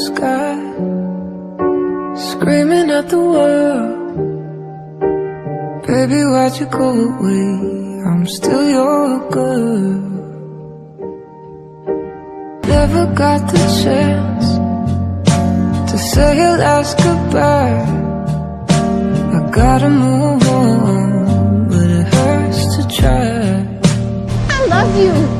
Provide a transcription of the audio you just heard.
sky, screaming at the world. Baby, why'd you go away? I'm still your girl. Never got the chance to say your last goodbye. I gotta move on, but it hurts to try. I love you.